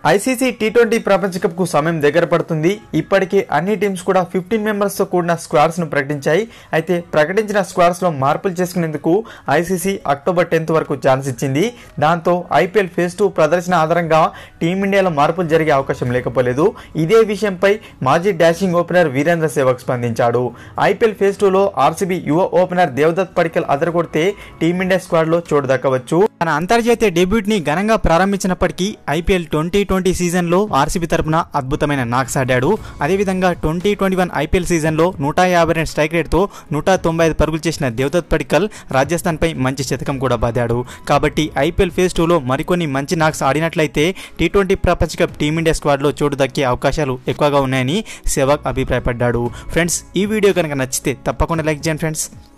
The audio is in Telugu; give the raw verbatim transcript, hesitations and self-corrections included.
ఐసీసీ టీ ట్వంటీ ప్రపంచ కప్ కు సమయం దగ్గర పడుతుంది. ఇప్పటికే అన్ని టీమ్స్ కూడా ఫిఫ్టీన్ మెంబర్స్ తో కూడిన స్క్వాడ్స్ ను ప్రకటించాయి. అయితే ప్రకటించిన స్క్వాడ్స్ లో మార్పులు చేసుకునేందుకు ఐసీసీ అక్టోబర్ టెన్త్ వరకు ఛాన్స్ ఇచ్చింది. దాంతో ఐపీఎల్ ఫేజ్ టూ ప్రదర్శన ఆధారంగా టీమిండియాలో మార్పులు జరిగే అవకాశం లేకపోలేదు. ఇదే విషయంపై మాజీ డాషింగ్ ఓపెనర్ వీరేంద్ర సెహ్వాగ్ స్పందించాడు. ఐపీఎల్ ఫేజ్ టూ లో ఆర్సీబీ యువ ఓపెనర్ దేవదత్ పడిక్కల్ అదరగొడితే టీమిండియా స్క్వాడ్ లో చోటు దక్కవచ్చు. తన అంతర్జాతీయ డెబ్యూట్ ని ఘనంగా ప్రారంభించినప్పటికీ ఐపీఎల్ ట్వంటీ ట్వంటీ సీజన్ లో ఆర్సీబీ తరపున అద్భుతమైన నాక్స్ ఆడాడు. అదేవిధంగా twenty twenty one IPL season లో నూట యాభై రెండు స్ట్రైక్ రేట్ తో నూట తొంభై ఐదు పరుగులు చేసిన దేవదత్ పడిక్కల్ రాజస్థాన్ పై మంచి శతకం కూడా బాదాడు. కాబట్టి ఐపీఎల్ ఫేజ్ టూ లో మరికొన్ని మంచి నాక్స్ ఆడినట్లయితే టీ ట్వంటీ ప్రపంచ కప్ టీమిండియా స్క్వాడ్ లో చోటు దక్కే అవకాశాలు ఎక్కువగా ఉన్నాయని సెహ్వాగ్ అభిప్రాయపడ్డాడు. ఫ్రెండ్స్, ఈ వీడియో కనుక నచ్చితే తప్పకుండా లైక్ చేయండి ఫ్రెండ్స్.